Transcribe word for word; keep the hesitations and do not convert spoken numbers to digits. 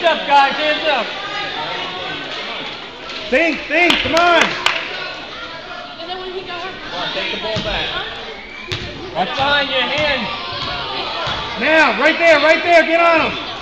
up, guys, hands up. Think, think, come on. And then when he got her. Come on, take the ball back. Right behind your hand. Now, right there, right there, get on him.